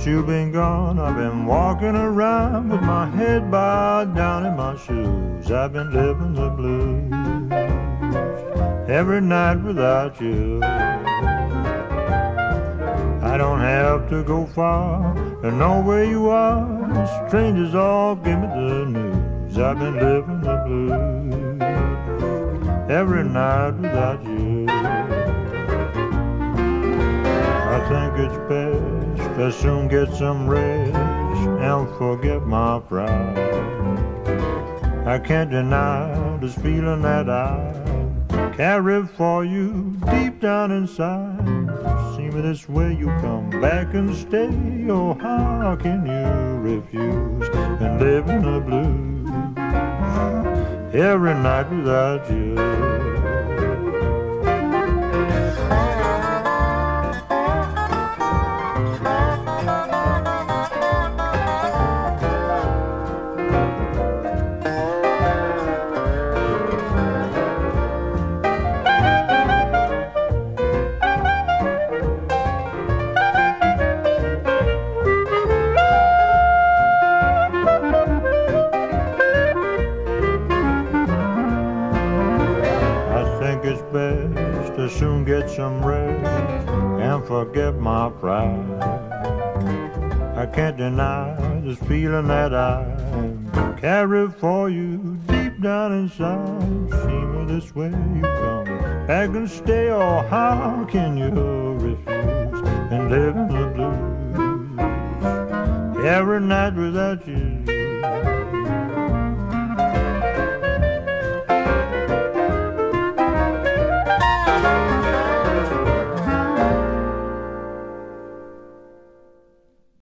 Since you've been gone, I've been walking around with my head bowed down in my shoes. I've been living the blues every night without you. I don't have to go far to know where you are. Strangers all give me the news. I've been living the blues every night without you. I think it's best to soon get some rest and forget my pride. I can't deny this feeling that I carry for you deep down inside. See me this way, you come back and stay. Oh, how can you refuse and live in the blues every night without you? It's best to soon get some rest and forget my pride. I can't deny this feeling that I carry for you deep down inside. See me this way, you come back and stay. Oh, how can you refuse and live in the blues every night without you?